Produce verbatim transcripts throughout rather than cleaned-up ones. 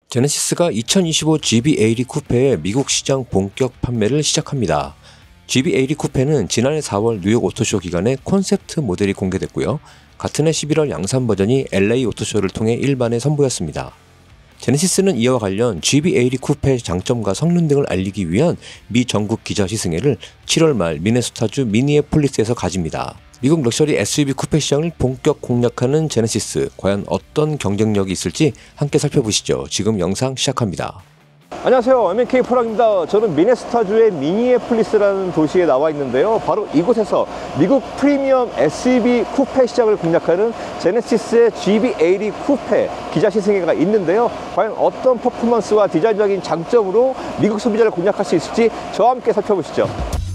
제네시스가 이천이십오 지비에이티 쿠페의 미국 시장 본격 판매를 시작합니다. 지비에이티 쿠페는 지난해 사월 뉴욕 오토쇼 기간에 콘셉트 모델이 공개됐고요. 같은 해 십일월 양산 버전이 엘에이 오토쇼를 통해 일반에 선보였습니다. 제네시스는 이와 관련 지비에이티 쿠페의 장점과 성능 등을 알리기 위한 미 전국 기자 시승회를 칠월 말 미네소타주 미니애폴리스에서 가집니다. 미국 럭셔리 에스유브이 쿠페 시장을 본격 공략하는 제네시스, 과연 어떤 경쟁력이 있을지 함께 살펴보시죠. 지금 영상 시작합니다. 안녕하세요, 엠엔케이 포랑입니다. 저는 미네소타주의 미니애폴리스라는 도시에 나와 있는데요, 바로 이곳에서 미국 프리미엄 에스유브이 쿠페 시장을 공략하는 제네시스의 지비에이티 쿠페 기자 시승회가 있는데요, 과연 어떤 퍼포먼스와 디자인적인 장점으로 미국 소비자를 공략할 수 있을지 저와 함께 살펴보시죠.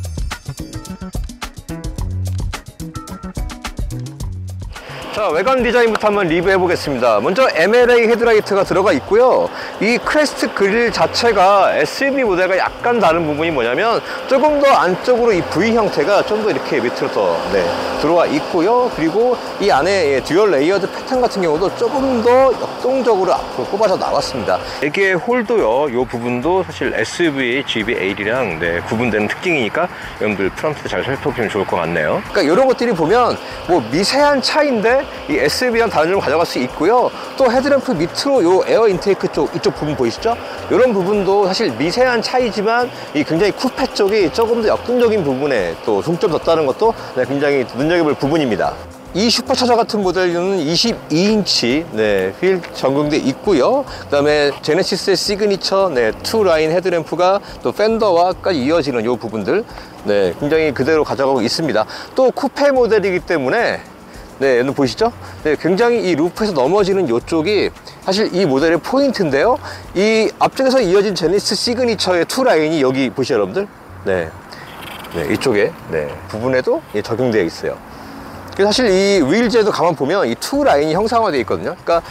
자, 외관 디자인부터 한번 리뷰해 보겠습니다. 먼저 엠엘에이 헤드라이트가 들어가 있고요. 이 크레스트 그릴 자체가 에스유브이 모델과 약간 다른 부분이 뭐냐면 조금 더 안쪽으로 이 V 형태가 좀 더 이렇게 밑으로 더 네, 들어와 있고요. 그리고 이 안에 듀얼 레이어드 패턴 같은 경우도 조금 더 역동적으로 앞으로 꼽아서 나왔습니다. 이게 홀도요, 이 부분도 사실 에스유브이 지비에이티랑 네, 구분되는 특징이니까 여러분들 프롬프트 잘 살펴보시면 좋을 것 같네요. 그러니까 이런 것들이 보면 뭐 미세한 차이인데 이 에스유브이랑 다른 점을 가져갈 수 있고요. 또 헤드램프 밑으로 요 에어 인테이크 쪽, 이쪽 부분 보이시죠? 이런 부분도 사실 미세한 차이지만 이 굉장히 쿠페 쪽이 조금 더 역동적인 부분에 또 중점 뒀다는 것도 굉장히 눈여겨볼 부분입니다. 이 슈퍼차저 같은 모델은 이십이 인치 네, 휠 적용돼 있고요. 그 다음에 제네시스의 시그니처 네, 투 라인 헤드램프가 또 팬더와까지 이어지는 이 부분들 네, 굉장히 그대로 가져가고 있습니다. 또 쿠페 모델이기 때문에 네, 여러분 보이시죠? 네, 굉장히 이 루프에서 넘어지는 이쪽이 사실 이 모델의 포인트인데요. 이 앞쪽에서 이어진 제네시스 시그니처의 투 라인이 여기 보시죠, 여러분들? 네, 네, 이쪽에 네, 부분에도 예, 적용되어 있어요. 사실 이 휠즈에도 가만 보면 이 투 라인이 형상화되어 있거든요. 그러니까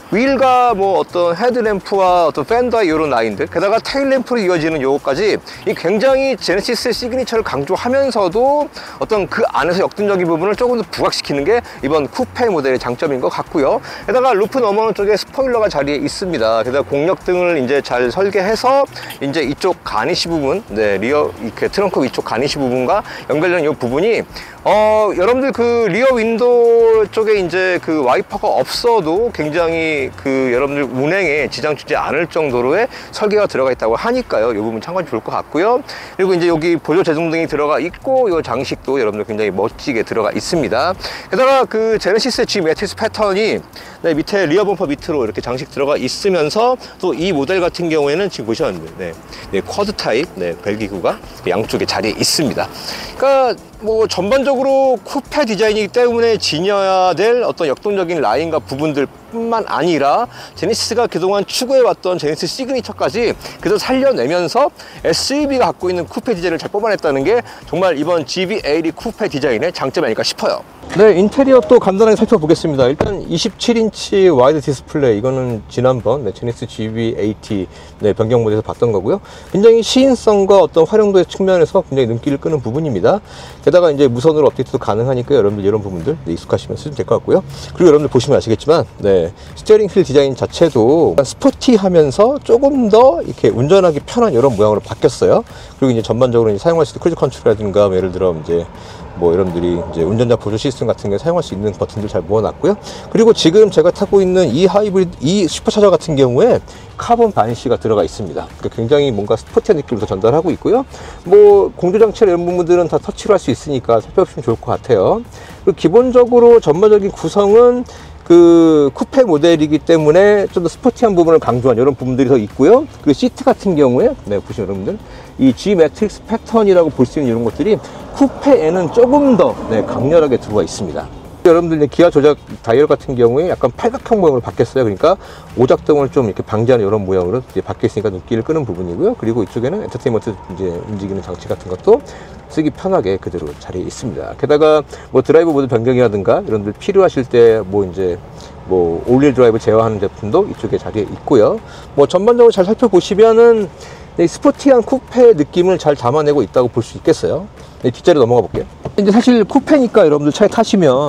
휠과 뭐 어떤 헤드램프와 어떤 팬더의 이런 라인들, 게다가 테일램프로 이어지는 요거까지 이 굉장히 제네시스의 시그니처를 강조하면서도 어떤 그 안에서 역동적인 부분을 조금 더 부각시키는 게 이번 쿠페 모델의 장점인 것 같고요. 게다가 루프 넘어오는 쪽에 스포일러가 자리에 있습니다. 게다가 공력등을 이제 잘 설계해서 이제 이쪽 가니쉬 부분, 네, 리어 이렇게 트렁크 위쪽 가니쉬 부분과 연결되는 이 부분이 어, 여러분들 그 리어 윈도우 쪽에 이제 그 와이퍼가 없어도 굉장히 그 여러분들 운행에 지장 주지 않을 정도로의 설계가 들어가 있다고 하니까요. 이 부분 참고하면 좋을 것 같고요. 그리고 이제 여기 보조 제동등이 들어가 있고, 이 장식도 여러분들 굉장히 멋지게 들어가 있습니다. 게다가 그 제네시스의 G 매트리스 패턴이 네, 밑에 리어 범퍼 밑으로 이렇게 장식 들어가 있으면서 또 이 모델 같은 경우에는 지금 보셨는데 네, 네, 쿼드 타입 네, 벨기구가 양쪽에 자리에 있습니다. 그러니까 뭐 전반적으로 쿠페 디자인이기 때문에 지녀야 될 어떤 역동적인 라인과 부분들 뿐만 아니라 제네시스가 그동안 추구해왔던 제네시스 시그니처까지 그대로 살려내면서 에스유브이가 갖고 있는 쿠페 디자인을 잘 뽑아냈다는 게 정말 이번 지비에이티 쿠페 디자인의 장점이 아닐까 싶어요. 네, 인테리어 또 간단하게 살펴보겠습니다. 일단 이십칠 인치 와이드 디스플레이, 이거는 지난번 네, 제네시스 지비에이티 네, 변경 모델에서 봤던 거고요. 굉장히 시인성과 어떤 활용도의 측면에서 굉장히 눈길을 끄는 부분입니다. 게다가 이제 무선으로 업데이트도 가능하니까 여러분들 이런 부분들 네, 익숙하시면 쓰시면 될 것 같고요. 그리고 여러분들 보시면 아시겠지만 네, 스티어링 휠 디자인 자체도 스포티하면서 조금 더 이렇게 운전하기 편한 이런 모양으로 바뀌었어요. 그리고 이제 전반적으로 이제 사용할 수 있는 크루즈 컨트롤이라든가 예를 들어 이제 뭐 여러분들이 이제 운전자 보조 시스템 같은 게 사용할 수 있는 버튼들 잘 모아놨고요. 그리고 지금 제가 타고 있는 이 하이브리드, 이 슈퍼차저 같은 경우에 카본 바니쉬가 들어가 있습니다. 그러니까 굉장히 뭔가 스포티한 느낌을 더 전달하고 있고요. 뭐 공조장치 이런 부분들은 다 터치로 할 수 있으니까 살펴보시면 좋을 것 같아요. 그리고 기본적으로 전반적인 구성은 그 쿠페 모델이기 때문에 좀 더 스포티한 부분을 강조한 이런 부분들이 더 있고요. 그리고 시트 같은 경우에 네, 보시면 여러분들 이 G 매트릭스 패턴이라고 볼 수 있는 이런 것들이 쿠페에는 조금 더 네, 강렬하게 들어와 있습니다. 여러분들 기아 조작 다이얼 같은 경우에 약간 팔각형 모양으로 바뀌었어요. 그러니까 오작동을 좀 이렇게 방지하는 이런 모양으로 이제 바뀌어 있으니까 눈길을 끄는 부분이고요. 그리고 이쪽에는 엔터테인먼트 이제 움직이는 장치 같은 것도 쓰기 편하게 그대로 자리에 있습니다. 게다가 뭐 드라이브 모드 변경이라든가 여러분들 필요하실 때 뭐 이제 뭐 올릴 드라이브 제어하는 제품도 이쪽에 자리에 있고요. 뭐 전반적으로 잘 살펴보시면은 스포티한 쿠페 느낌을 잘 담아내고 있다고 볼 수 있겠어요. 네, 뒷자리 넘어가 볼게요. 이제 사실 쿠페니까 여러분들 차에 타시면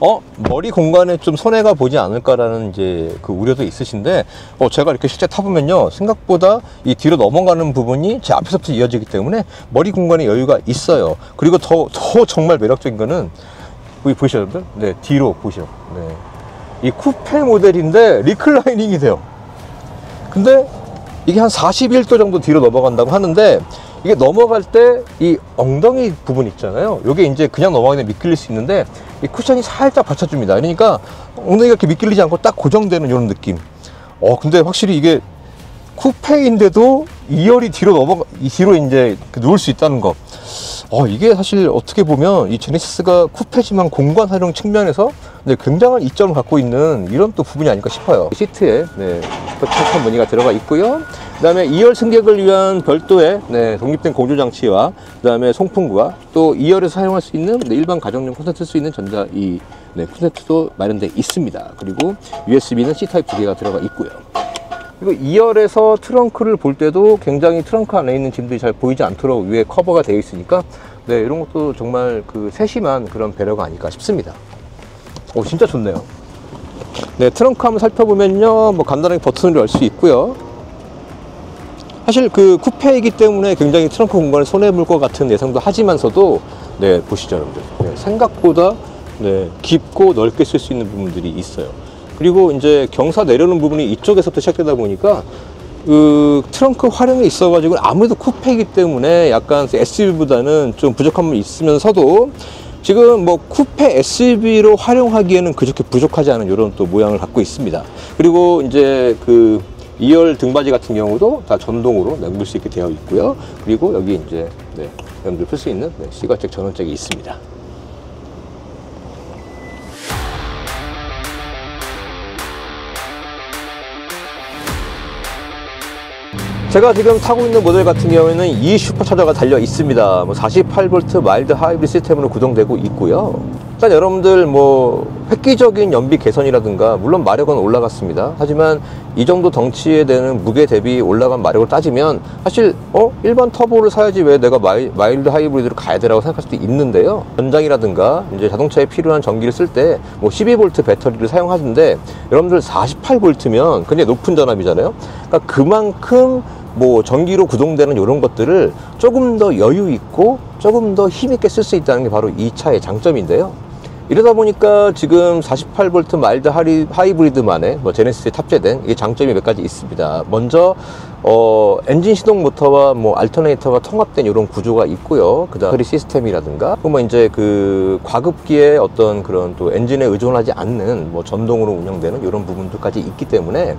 어 머리 공간에 좀 손해가 보지 않을까라는 이제 그 우려도 있으신데, 어 제가 이렇게 실제 타보면요, 생각보다 이 뒤로 넘어가는 부분이 제 앞에서부터 이어지기 때문에 머리 공간에 여유가 있어요. 그리고 더 더 정말 매력적인 거는 여기 보이시죠 여러분들? 네, 뒤로 보시죠. 네, 이 쿠페 모델인데 리클라이닝이 돼요. 근데 이게 한 사십일 도 정도 뒤로 넘어간다고 하는데, 이게 넘어갈 때 이 엉덩이 부분 있잖아요, 요게 이제 그냥 넘어가면 미끌릴 수 있는데 이 쿠션이 살짝 받쳐줍니다. 그러니까 엉덩이가 이렇게 미끌리지 않고 딱 고정되는 이런 느낌. 어 근데 확실히 이게 쿠페인데도 이 열이 뒤로 넘어가, 뒤로 이제 누울 수 있다는 거. 어 이게 사실 어떻게 보면 이 제네시스가 쿠페지만 공간 활용 측면에서 네, 굉장한 이점을 갖고 있는 이런 또 부분이 아닐까 싶어요. 시트에 네, 슈퍼차선 무늬가 들어가 있고요. 그 다음에 이 열 승객을 위한 별도의 네, 독립된 공조 장치와 그 다음에 송풍구와 또 이 열에서 사용할 수 있는 네, 일반 가정용 콘센트 쓸 수 있는 전자 이 네, 콘센트도 마련되어 있습니다. 그리고 유에스비는 C 타입 두 개가 들어가 있고요. 그리고 이 열에서 트렁크를 볼 때도 굉장히 트렁크 안에 있는 짐들이 잘 보이지 않도록 위에 커버가 되어 있으니까 네, 이런 것도 정말 그 세심한 그런 배려가 아닐까 싶습니다. 오, 진짜 좋네요. 네, 트렁크 한번 살펴보면요, 뭐 간단하게 버튼을 열 수 있고요. 사실 그 쿠페이기 때문에 굉장히 트렁크 공간을 손해볼 것 같은 예상도 하지만서도 네, 보시죠 여러분들. 네, 생각보다 네, 깊고 넓게 쓸 수 있는 부분들이 있어요. 그리고 이제 경사 내려오는 부분이 이쪽에서부터 시작되다 보니까 그 트렁크 활용이 있어가지고 아무래도 쿠페이기 때문에 약간 에스유브이보다는 좀 부족한 부분이 있으면서도 지금 뭐 쿠페 에스유브이로 활용하기에는 그렇게 부족하지 않은 이런 또 모양을 갖고 있습니다. 그리고 이제 그 이 열 등받이 같은 경우도 다 전동으로 넘길 수 있게 되어 있고요. 그리고 여기 이제 네, 여러분들 풀 수 있는 네, 시가잭 전원잭이 있습니다. 제가 지금 타고 있는 모델 같은 경우에는 이 슈퍼차저가 달려 있습니다. 뭐 사십팔 볼트 마일드 하이브리드 시스템으로 구동되고 있고요. 일단 여러분들 뭐 획기적인 연비 개선이라든가 물론 마력은 올라갔습니다. 하지만 이 정도 덩치에 되는 무게 대비 올라간 마력을 따지면 사실 어 일반 터보를 사야지 왜 내가 마일, 마일드 하이브리드로 가야 되라고 생각할 수도 있는데요. 전장이라든가 이제 자동차에 필요한 전기를 쓸 때 뭐 십이 볼트 배터리를 사용하는데 여러분들 사십팔 볼트면 굉장히 높은 전압이잖아요. 그러니까 그만큼 뭐 전기로 구동되는 이런 것들을 조금 더 여유 있고 조금 더 힘있게 쓸 수 있다는 게 바로 이 차의 장점인데요. 이러다 보니까 지금 사십팔 볼트 마일드 하이브리드만의 뭐 제네시스에 탑재된 이 장점이 몇 가지 있습니다. 먼저 어 엔진 시동 모터와 뭐 알터네이터가 통합된 이런 구조가 있고요. 그다음 시스템이라든가 뭐 이제 그 과급기의 어떤 그런 또 엔진에 의존하지 않는 뭐 전동으로 운영되는 이런 부분들까지 있기 때문에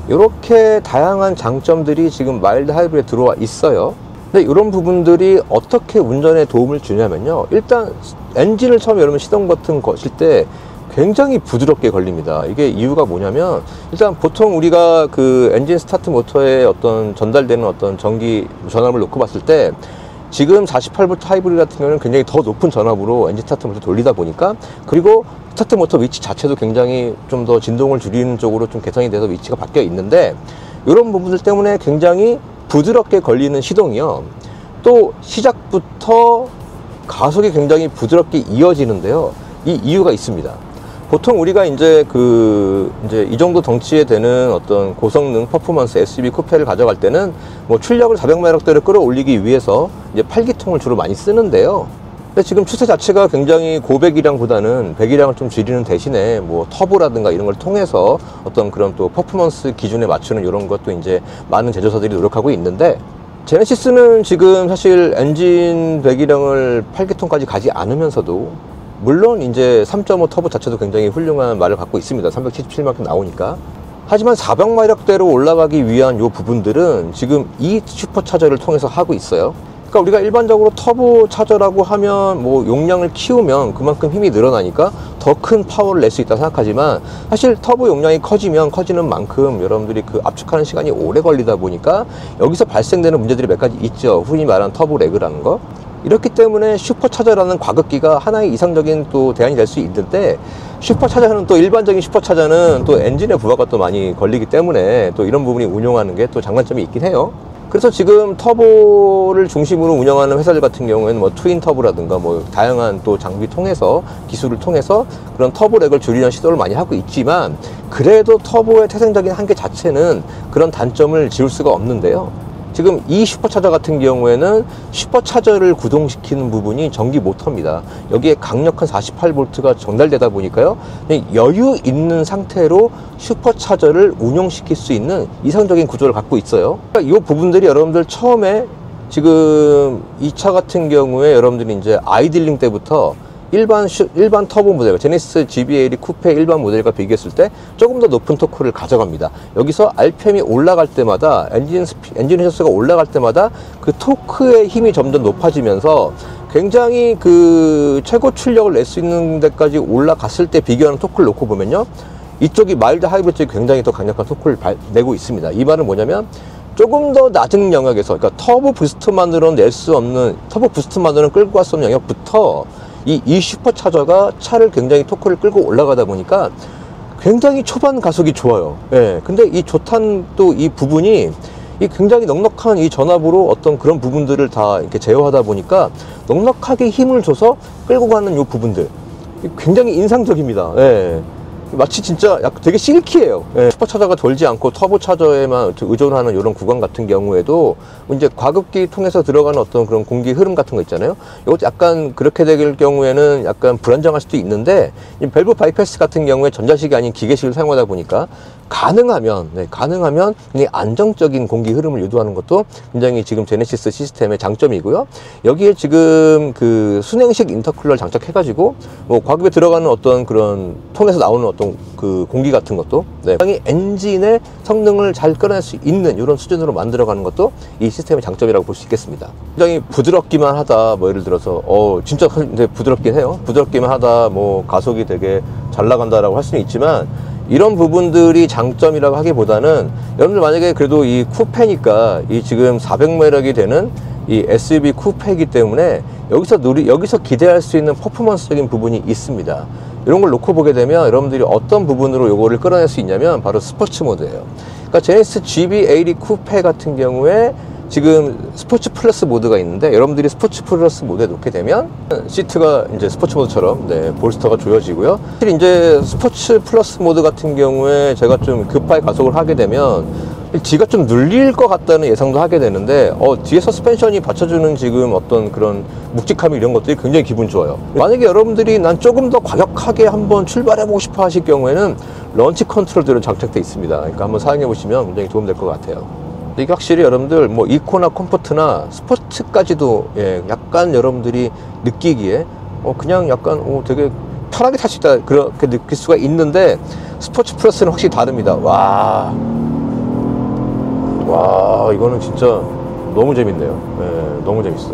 이렇게 다양한 장점들이 지금 마일드 하이브리드에 들어와 있어요. 근데 이런 부분들이 어떻게 운전에 도움을 주냐면요, 일단 엔진을 처음 여러분 시동 버튼 거실 때 굉장히 부드럽게 걸립니다. 이게 이유가 뭐냐면, 일단 보통 우리가 그 엔진 스타트 모터에 어떤 전달되는 어떤 전기 전압을 놓고 봤을 때 지금 사십팔 볼트 하이브리드 같은 경우는 굉장히 더 높은 전압으로 엔진 스타트 모터 돌리다 보니까, 그리고 스타트 모터 위치 자체도 굉장히 좀 더 진동을 줄이는 쪽으로 좀 개선이 돼서 위치가 바뀌어 있는데, 이런 부분들 때문에 굉장히 부드럽게 걸리는 시동이요, 또 시작부터 가속이 굉장히 부드럽게 이어지는데요. 이 이유가 있습니다. 보통 우리가 이제 그 이제 이 정도 덩치에 되는 어떤 고성능 퍼포먼스 에스유브이 쿠페를 가져갈 때는 뭐 출력을 사백 마력대로 끌어올리기 위해서 이제 팔 기통을 주로 많이 쓰는데요. 근데 지금 추세 자체가 굉장히 고배기량보다는 배기량을 좀 줄이는 대신에 뭐 터보라든가 이런 걸 통해서 어떤 그런 또 퍼포먼스 기준에 맞추는 이런 것도 이제 많은 제조사들이 노력하고 있는데, 제네시스는 지금 사실 엔진 배기량을 팔 기통까지 가지 않으면서도 물론 이제 삼 점 오 터보 자체도 굉장히 훌륭한 말을 갖고 있습니다. 삼백칠십칠만큼 나오니까. 하지만 사백 마력대로 올라가기 위한 요 부분들은 지금 이 슈퍼차저를 통해서 하고 있어요. 그러니까 우리가 일반적으로 터보 차저라고 하면 뭐 용량을 키우면 그만큼 힘이 늘어나니까 더 큰 파워를 낼 수 있다 생각하지만, 사실 터보 용량이 커지면 커지는 만큼 여러분들이 그 압축하는 시간이 오래 걸리다 보니까 여기서 발생되는 문제들이 몇 가지 있죠. 흔히 말하는 터보 레그라는 거. 이렇기 때문에 슈퍼차저라는 과급기가 하나의 이상적인 또 대안이 될 수 있는데, 슈퍼차저는 또 일반적인 슈퍼차저는 또 엔진의 부하가 또 많이 걸리기 때문에 또 이런 부분이 운용하는 게 또 장단점이 있긴 해요. 그래서 지금 터보를 중심으로 운영하는 회사들 같은 경우에는 뭐 트윈 터보라든가 뭐 다양한 또 장비 통해서 기술을 통해서 그런 터보렉을 줄이는 시도를 많이 하고 있지만, 그래도 터보의 태생적인 한계 자체는 그런 단점을 지울 수가 없는데요. 지금 이 슈퍼차저 같은 경우에는 슈퍼차저를 구동시키는 부분이 전기 모터입니다. 여기에 강력한 사십팔 볼트가 전달되다 보니까요, 여유 있는 상태로 슈퍼차저를 운영시킬 수 있는 이상적인 구조를 갖고 있어요. 이 부분들이 여러분들 처음에 지금 이 차 같은 경우에 여러분들이 이제 아이들링 때부터 일반 슈, 일반 터보 모델, 제네시스 지비에이리 쿠페 일반 모델과 비교했을 때 조금 더 높은 토크를 가져갑니다. 여기서 알피엠이 올라갈 때마다, 엔진 스피, 엔진 횟수가 올라갈 때마다 그 토크의 힘이 점점 높아지면서 굉장히 그 최고 출력을 낼 수 있는 데까지 올라갔을 때 비교하는 토크를 놓고 보면요, 이쪽이 마일드 하이브리드 쪽이 굉장히 더 강력한 토크를 발, 내고 있습니다. 이 말은 뭐냐면, 조금 더 낮은 영역에서, 그러니까 터보 부스트만으로는 낼 수 없는, 터보 부스트만으로는 끌고 갈 수 없는 영역부터 이, 이 슈퍼차저가 차를 굉장히 토크를 끌고 올라가다 보니까 굉장히 초반 가속이 좋아요. 예. 근데 이 좋단 또 이 부분이 이 굉장히 넉넉한 이 전압으로 어떤 그런 부분들을 다 이렇게 제어하다 보니까 넉넉하게 힘을 줘서 끌고 가는 이 부분들 굉장히 인상적입니다. 예. 마치 진짜 약 되게 실키해요. 예. 슈퍼차저가 돌지 않고 터보차저에만 의존하는 이런 구간 같은 경우에도 이제 과급기 통해서 들어가는 어떤 그런 공기 흐름 같은 거 있잖아요. 이것도 약간 그렇게 될 경우에는 약간 불안정할 수도 있는데, 이 밸브 바이패스 같은 경우에 전자식이 아닌 기계식을 사용하다 보니까 가능하면, 네, 가능하면 굉장히 안정적인 공기 흐름을 유도하는 것도 굉장히 지금 제네시스 시스템의 장점이고요. 여기에 지금 그 순행식 인터쿨러를 장착해가지고 뭐 과급에 들어가는 어떤 그런 통해서 나오는 어떤 그 공기 같은 것도, 네, 굉장히 엔진의 성능을 잘 끌어낼 수 있는 이런 수준으로 만들어가는 것도 이 시스템의 장점이라고 볼 수 있겠습니다. 굉장히 부드럽기만 하다, 뭐 예를 들어서 어 진짜 근데 부드럽긴 해요. 부드럽기만 하다, 뭐 가속이 되게 잘 나간다라고 할 수는 있지만, 이런 부분들이 장점이라고 하기보다는 여러분들 만약에 그래도 이 쿠페니까 이 지금 사백 마력이 되는 이 에스유브이 쿠페이기 때문에 여기서 누리, 여기서 기대할 수 있는 퍼포먼스적인 부분이 있습니다. 이런 걸 놓고 보게 되면 여러분들이 어떤 부분으로 요거를 끌어낼 수 있냐면 바로 스포츠 모드예요. 그러니까 제네시스 지비에이티 쿠페 같은 경우에 지금 스포츠 플러스 모드가 있는데, 여러분들이 스포츠 플러스 모드에 놓게 되면 시트가 이제 스포츠 모드처럼, 네, 볼스터가 조여지고요. 사실 이제 스포츠 플러스 모드 같은 경우에 제가 좀 급하게 가속을 하게 되면 뒤가 좀 눌릴 것 같다는 예상도 하게 되는데, 어, 뒤에 서스펜션이 받쳐주는 지금 어떤 그런 묵직함이 이런 것들이 굉장히 기분 좋아요. 만약에 여러분들이 난 조금 더 과격하게 한번 출발해보고 싶어 하실 경우에는 런치 컨트롤들은 장착되어 있습니다. 그러니까 한번 사용해 보시면 굉장히 도움될 것 같아요. 이게 확실히 여러분들 뭐 이코나 컴포트나 스포츠까지도, 예, 약간 여러분들이 느끼기에 어 그냥 약간 어 되게 편하게 탈 수 있다, 그렇게 느낄 수가 있는데, 스포츠 플러스는 확실히 다릅니다. 와, 와, 이거는 진짜 너무 재밌네요. 예, 너무 재밌어.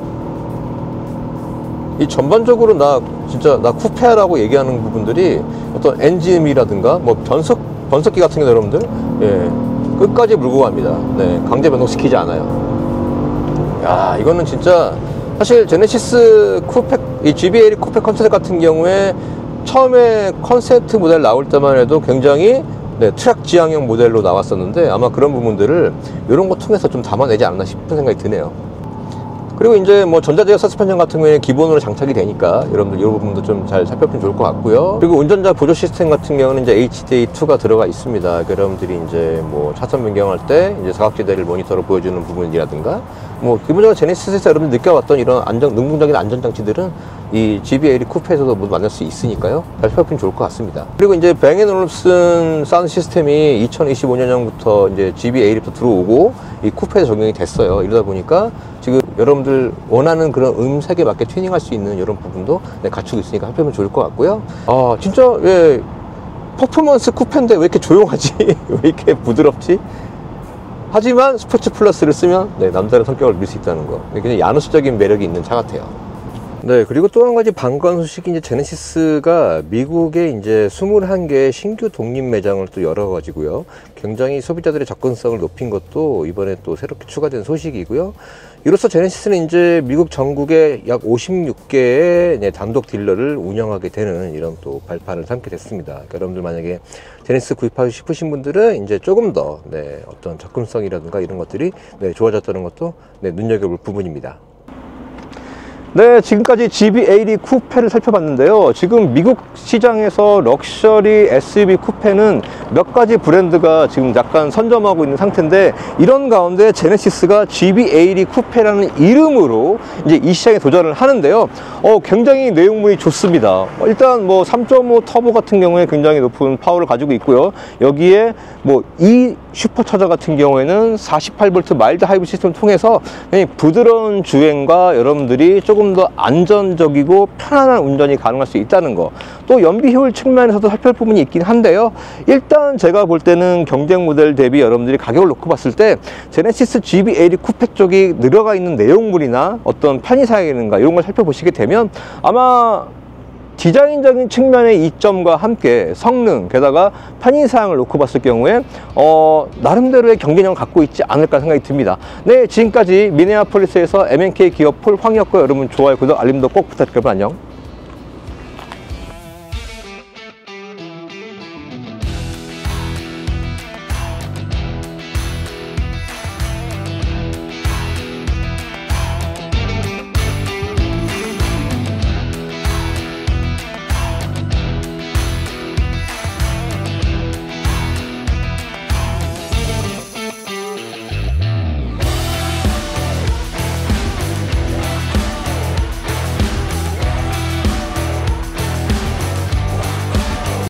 이 전반적으로 나 진짜 나 쿠페라고 얘기하는 부분들이 어떤 엔진음이라든가 뭐 변속 변속기 같은 게 여러분들, 예, 끝까지 물고 갑니다. 네, 강제 변동시키지 않아요. 야, 이거는 진짜 사실 제네시스 쿠페, 이 지비에이티 쿠페 컨셉 같은 경우에 처음에 컨셉트 모델 나올 때만 해도 굉장히, 네, 트랙 지향형 모델로 나왔었는데, 아마 그런 부분들을 이런 거 통해서 좀 담아내지 않나 싶은 생각이 드네요. 그리고 이제 뭐 전자제어 서스펜션 같은 경우에 기본으로 장착이 되니까 여러분들 이 부분도 좀 잘 살펴보면 좋을 것 같고요. 그리고 운전자 보조 시스템 같은 경우는 이제 에이치디에이 투가 들어가 있습니다. 그러니까 여러분들이 이제 뭐 차선 변경할 때 이제 사각지대를 모니터로 보여주는 부분이라든가, 뭐 기본적으로 제네시스에서 여러분들 느껴왔던 이런 안전, 능동적인 안전장치들은 이 지비에이티 쿠페에서도 모두 만날 수 있으니까요. 잘 살펴보면 좋을 것 같습니다. 그리고 이제 뱅 앤 올uf슨 사운드 시스템이 이천이십오 년부터 이제 지비에이티부터 들어오고 이 쿠페에 적용이 됐어요. 이러다 보니까 지금 여러분들 원하는 그런 음색에 맞게 튜닝할 수 있는 이런 부분도, 네, 갖추고 있으니까 살펴보면 좋을 것 같고요. 아, 진짜, 예, 퍼포먼스 쿠페인데 왜 이렇게 조용하지? 왜 이렇게 부드럽지? 하지만 스포츠 플러스를 쓰면, 네, 남다른 성격을 낼 수 있다는 거. 굉장히 야누스적인 매력이 있는 차 같아요. 네, 그리고 또 한 가지 반가운 소식이 이제 제네시스가 미국에 이제 이십일 개의 신규 독립 매장을 또 열어가지고요. 굉장히 소비자들의 접근성을 높인 것도 이번에 또 새롭게 추가된 소식이고요. 이로써 제네시스는 이제 미국 전국에 약 오십육 개의 단독 딜러를 운영하게 되는 이런 또 발판을 삼게 됐습니다. 그러니까 여러분들 만약에 제네시스 구입하고 싶으신 분들은 이제 조금 더 네, 어떤 접근성이라든가 이런 것들이 네, 좋아졌다는 것도 네, 눈여겨볼 부분입니다. 네, 지금까지 지비에이티 쿠페를 살펴봤는데요. 지금 미국 시장에서 럭셔리 에스유브이 쿠페는 몇 가지 브랜드가 지금 약간 선점하고 있는 상태인데, 이런 가운데 제네시스가 지비에이티 쿠페라는 이름으로 이제 이 시장에 도전을 하는데요. 어, 굉장히 내용물이 좋습니다. 일단 뭐 삼 점 오 터보 같은 경우에 굉장히 높은 파워를 가지고 있고요. 여기에 뭐 이 슈퍼차저 같은 경우에는 사십팔 볼트 마일드 하이브리드 시스템을 통해서 부드러운 주행과 여러분들이 조금 더 안전적이고 편안한 운전이 가능할 수 있다는 거, 또 연비 효율 측면에서도 살펴볼 부분이 있긴 한데요. 일단 제가 볼 때는 경쟁 모델 대비 여러분들이 가격을 놓고 봤을 때 제네시스 지비에이티 쿠페 쪽이 들어가 있는 내용물이나 어떤 편의사양이라든가 이런 걸 살펴보시게 되면 아마 디자인적인 측면의 이점과 함께 성능, 게다가 편의사양을 놓고 봤을 경우에 어, 나름대로의 경쟁력을 갖고 있지 않을까 생각이 듭니다. 네, 지금까지 미네아폴리스에서 엠엔케이 기어 폴 황이었고요. 여러분 좋아요, 구독, 알림도 꼭 부탁드려요. 안녕.